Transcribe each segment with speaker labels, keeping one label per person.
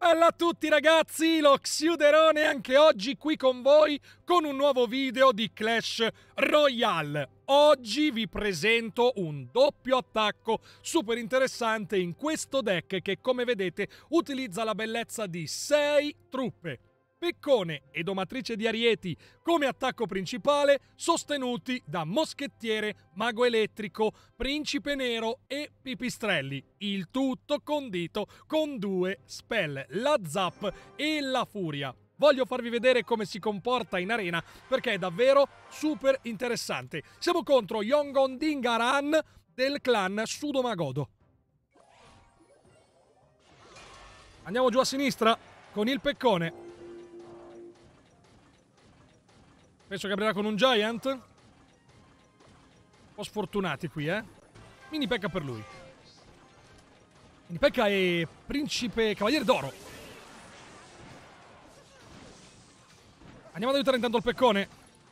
Speaker 1: Bella a tutti ragazzi, lo Xiuderone anche oggi qui con voi con un nuovo video di Clash Royale. Oggi vi presento un doppio attacco super interessante in questo deck che, come vedete, utilizza la bellezza di 6 truppe. Piccone e Domatrice di Arieti come attacco principale, sostenuti da Moschettiere, Mago Elettrico, Principe Nero e Pipistrelli. Il tutto condito con 2 spell, la Zap e la Furia. Voglio farvi vedere come si comporta in arena perché è davvero super interessante. Siamo contro Yongon Dingaran del clan Sudomagodo. Andiamo giù a sinistra con il Peccone. Penso che aprirà con un Giant. Un po' sfortunati qui, Mini Pekka per lui. Mini Pekka e Principe Cavaliere d'Oro. Andiamo ad aiutare intanto il Peccone.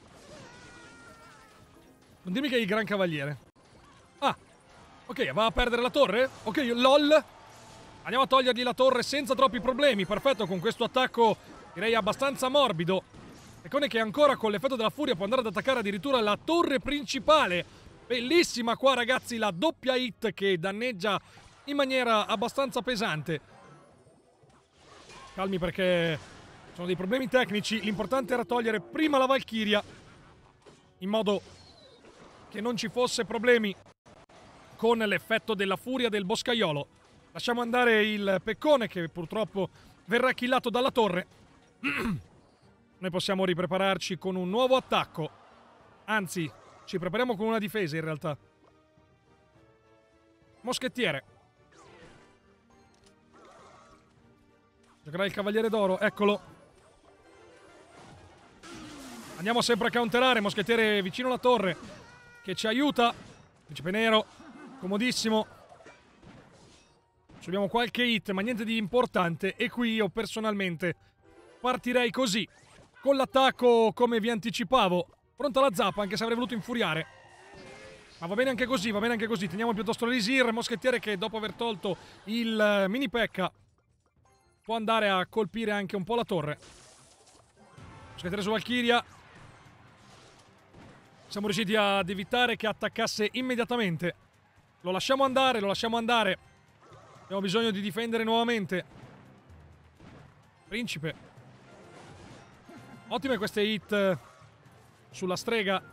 Speaker 1: Non dirmi che è il Gran Cavaliere. Ah, ok, va a perdere la torre? Ok, lol. Andiamo a togliergli la torre senza troppi problemi. Perfetto, con questo attacco direi abbastanza morbido. Peccone che ancora con l'effetto della furia può andare ad attaccare addirittura la torre principale. Bellissima qua ragazzi la doppia hit che danneggia in maniera abbastanza pesante. Calmi perché sono dei problemi tecnici. L'importante era togliere prima la Valchiria in modo che non ci fosse problemi con l'effetto della furia del boscaiolo. Lasciamo andare il Peccone che purtroppo verrà killato dalla torre. Noi possiamo riprepararci con un nuovo attacco. Anzi, ci prepariamo con una difesa in realtà. Moschettiere. Giocherà il Cavaliere d'Oro, eccolo. Andiamo sempre a counterare, Moschettiere vicino alla torre, che ci aiuta. Principe Nero, comodissimo. Subiamo qualche hit, ma niente di importante. E qui io personalmente partirei così. Con l'attacco, come vi anticipavo, pronta la zappa, anche se avrei voluto infuriare. Ma va bene anche così, va bene anche così. Teniamo piuttosto l'Elisir, Moschettiere che dopo aver tolto il mini Pekka può andare a colpire anche un po' la torre. Moschettiere su Valchiria. Siamo riusciti ad evitare che attaccasse immediatamente. Lo lasciamo andare, lo lasciamo andare. Abbiamo bisogno di difendere nuovamente. Principe. Ottime queste hit sulla strega.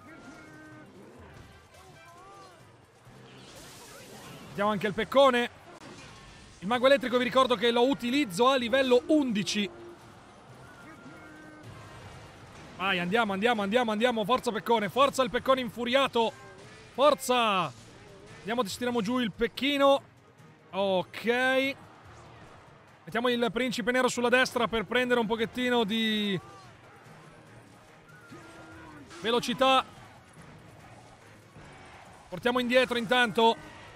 Speaker 1: Vediamo anche il Peccone. Il Mago Elettrico vi ricordo che lo utilizzo a livello 11. Vai, andiamo, andiamo, andiamo, andiamo. Forza Peccone, forza il Peccone infuriato. Forza. Andiamo, tiriamo giù il Pecchino. Ok. Mettiamo il Principe Nero sulla destra per prendere un pochettino di velocità. Portiamo indietro intanto.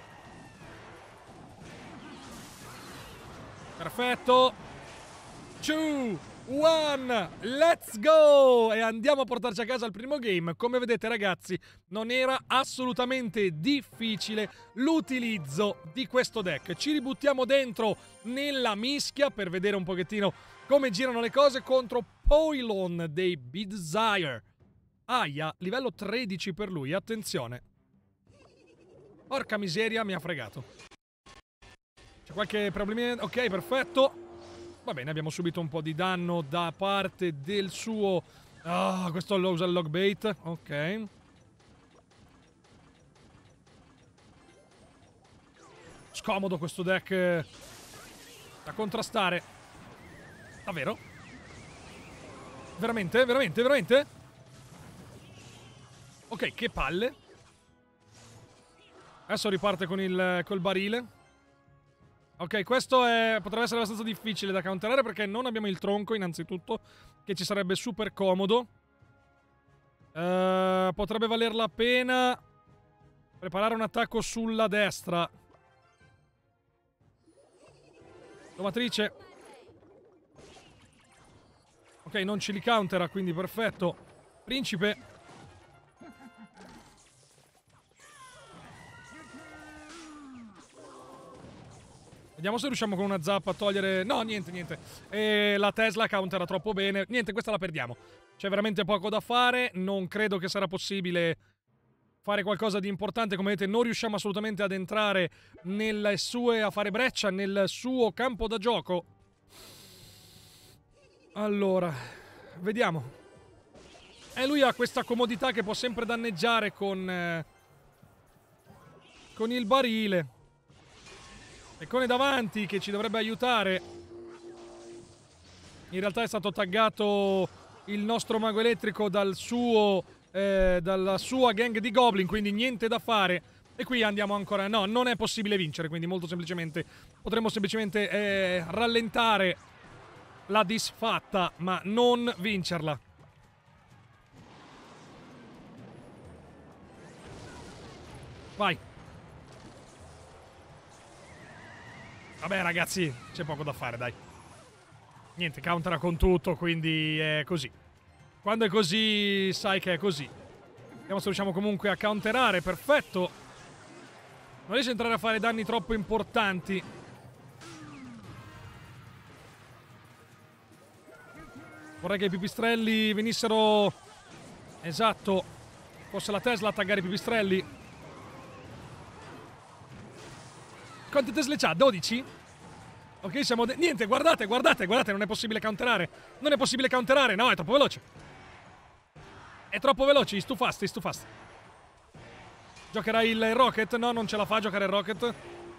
Speaker 1: Perfetto. 2, 1, let's go! E andiamo a portarci a casa il primo game. Come vedete ragazzi, non era assolutamente difficile l'utilizzo di questo deck. Ci ributtiamo dentro nella mischia per vedere un pochettino come girano le cose contro Poilon dei Beedzire. Aia, livello 13 per lui, attenzione. Porca miseria, mi ha fregato. C'è qualche problema? Ok, perfetto. Va bene, abbiamo subito un po' di danno da parte del suo... Ah, questo lo usa il Logbait. Ok. Scomodo questo deck da contrastare. Davvero? Veramente? Veramente? Veramente? Ok, che palle. Adesso riparte con col barile. Ok, questo potrebbe essere abbastanza difficile da counterare perché non abbiamo il tronco, innanzitutto, che ci sarebbe super comodo. Potrebbe valer la pena preparare un attacco sulla destra. Domatrice. Ok, non ce li countera, quindi perfetto. Principe. Vediamo se riusciamo con una zappa a togliere... No, niente, niente. E la Tesla countera troppo bene. Niente, questa la perdiamo. C'è veramente poco da fare. Non credo che sarà possibile fare qualcosa di importante. Come vedete, non riusciamo assolutamente ad entrare nelle sue... a fare breccia nel suo campo da gioco. Allora, vediamo. E lui ha questa comodità che può sempre danneggiare con il barile. Peccone davanti che ci dovrebbe aiutare. In realtà è stato taggato il nostro mago elettrico dalla sua gang di goblin, quindi niente da fare. E qui andiamo ancora... No, non è possibile vincere, quindi molto semplicemente potremmo semplicemente rallentare la disfatta, ma non vincerla. Vai. Vabbè ragazzi, c'è poco da fare, dai. Niente, countera con tutto, quindi è così. Quando è così, sai che è così. Vediamo se riusciamo comunque a counterare, perfetto. Non riesce a entrare a fare danni troppo importanti. Vorrei che i pipistrelli venissero... Esatto. Fosse la Tesla a taggare i pipistrelli. Quante Tesle c'ha? 12? Ok, siamo... Niente, guardate, guardate, guardate, non è possibile counterare. Non è possibile counterare, no, è troppo veloce. È troppo veloce, stufaste, stufaste. Giocherà il Rocket? No, non ce la fa a giocare il Rocket.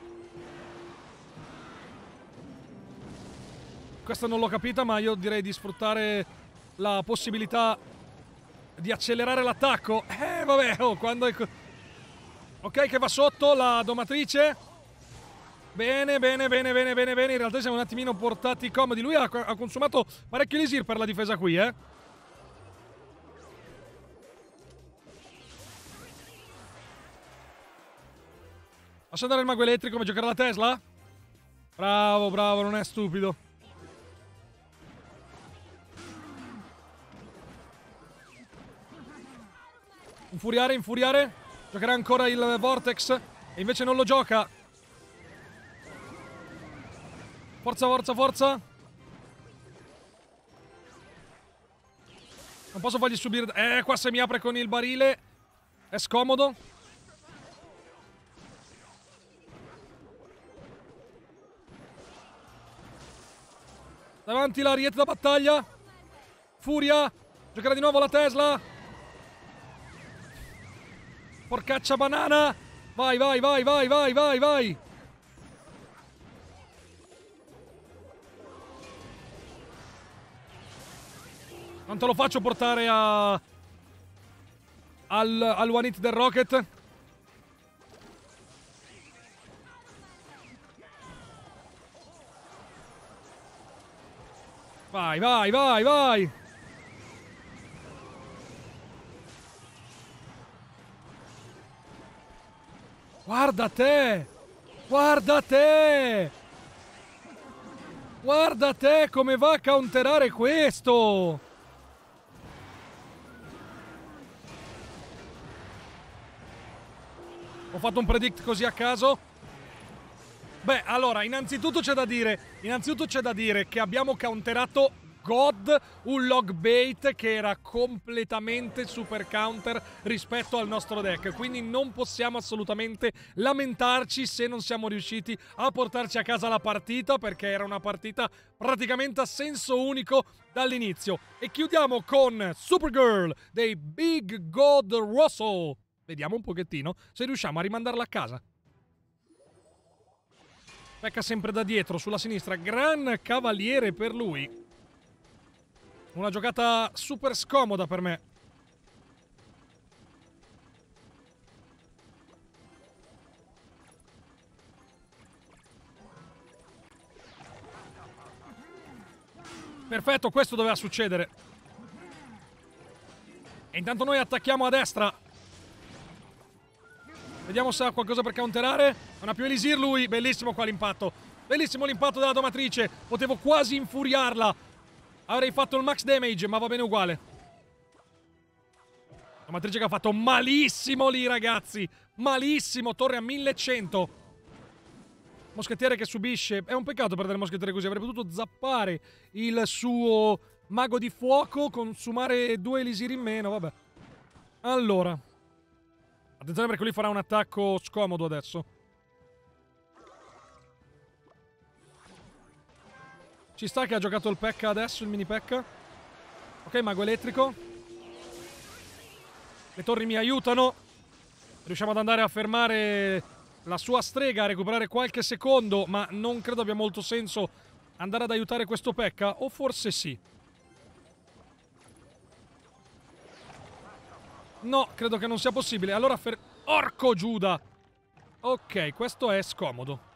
Speaker 1: Questa non l'ho capita, ma io direi di sfruttare la possibilità di accelerare l'attacco. Vabbè, oh, quando è... Ok, che va sotto la domatrice. Bene, bene, bene, bene, bene, bene. In realtà siamo un attimino portati comodi. Lui ha consumato parecchio elisir per la difesa qui, Lascia andare il mago elettrico come giocare la Tesla? Bravo, bravo, non è stupido. Infuriare, infuriare. Giocherà ancora il Vortex. E invece non lo gioca. Forza, forza, forza. Non posso fargli subire... qua se mi apre con il barile è scomodo. Davanti l'ariete da battaglia. Furia. Giocherà di nuovo la Tesla. Porcaccia banana. Vai, vai, vai, vai, vai, vai, vai. Non te lo faccio portare al one hit del Rocket. Vai, vai, vai, vai. Guarda te. Guarda te. Guarda te come va a counterare questo. Ho fatto un predict così a caso. Beh, allora, innanzitutto c'è da dire che abbiamo counterato God, un log bait che era completamente super counter rispetto al nostro deck, quindi non possiamo assolutamente lamentarci se non siamo riusciti a portarci a casa la partita, perché era una partita praticamente a senso unico dall'inizio. E chiudiamo con Supergirl dei Big God Russell. Vediamo un pochettino se riusciamo a rimandarla a casa. Pecca sempre da dietro, sulla sinistra. Gran cavaliere per lui. Una giocata super scomoda per me. Perfetto, questo doveva succedere. E intanto noi attacchiamo a destra. Vediamo se ha qualcosa per counterare. Non ha più elisir lui. Bellissimo qua l'impatto. Bellissimo l'impatto della domatrice. Potevo quasi infuriarla. Avrei fatto il max damage, ma va bene uguale. Domatrice che ha fatto malissimo lì, ragazzi. Malissimo. Torre a 1100. Moschettiere che subisce. È un peccato perdere il moschettiere così. Avrebbe potuto zappare il suo mago di fuoco, consumare 2 elisiri in meno. Vabbè. Allora. Attenzione perché lui farà un attacco scomodo adesso. Ci sta che ha giocato il P.E.K.K.A adesso, il mini P.E.K.K.A. Ok, mago elettrico. Le torri mi aiutano. Riusciamo ad andare a fermare la sua strega, a recuperare qualche secondo, ma non credo abbia molto senso andare ad aiutare questo P.E.K.K.A, o forse sì. No, credo che non sia possibile. Allora Orco Giuda! Ok, questo è scomodo.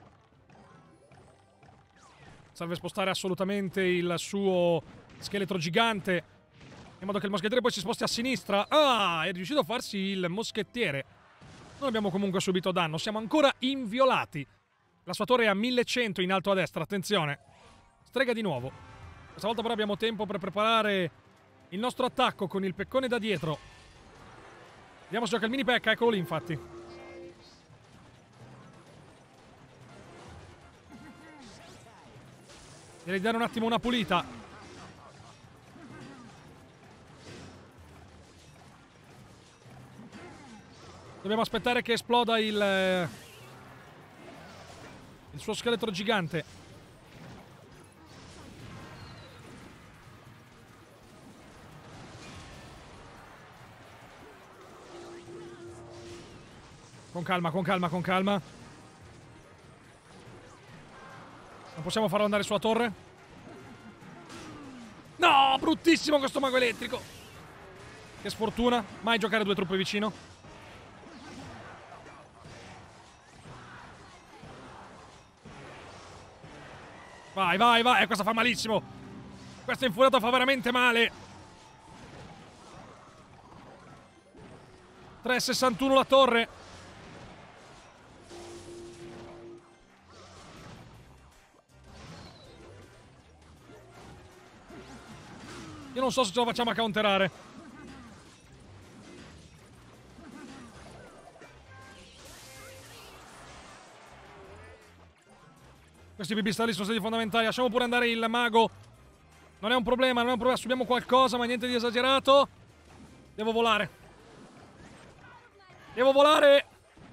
Speaker 1: Serve spostare assolutamente il suo scheletro gigante, in modo che il moschettiere poi si sposti a sinistra. Ah, è riuscito a farsi il moschettiere. Non abbiamo comunque subito danno, siamo ancora inviolati. La sua torre è a 1100 in alto a destra, attenzione. Strega di nuovo. Questa volta però abbiamo tempo per preparare il nostro attacco con il peccone da dietro. Vediamo se gioca il mini P.E.K.K.A, eccolo lì infatti. Direi di dare un attimo una pulita. Dobbiamo aspettare che esploda il suo scheletro gigante. Con calma, con calma, con calma. Non possiamo farlo andare sulla torre? No, bruttissimo questo mago elettrico. Che sfortuna. Mai giocare 2 truppe vicino. Vai, vai, vai. Questa fa malissimo. Questa infuriata fa veramente male. 3,61 la torre. Io non so se ce lo facciamo a counterare. Questi pipistrelli sono stati fondamentali. Lasciamo pure andare il mago. Non è un problema, non è un problema. Subiamo qualcosa, ma niente di esagerato. Devo volare. Devo volare.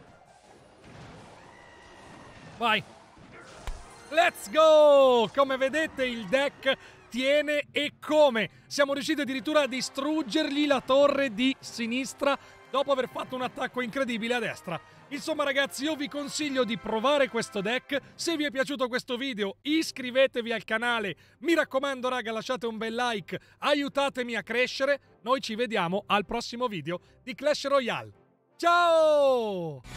Speaker 1: Vai. Let's go! Come vedete il deck tiene e come. Siamo riusciti addirittura a distruggergli la torre di sinistra dopo aver fatto un attacco incredibile a destra. Insomma ragazzi, io vi consiglio di provare questo deck. Se vi è piaciuto questo video iscrivetevi al canale. Mi raccomando raga, lasciate un bel like, aiutatemi a crescere. Noi ci vediamo al prossimo video di Clash Royale. Ciao!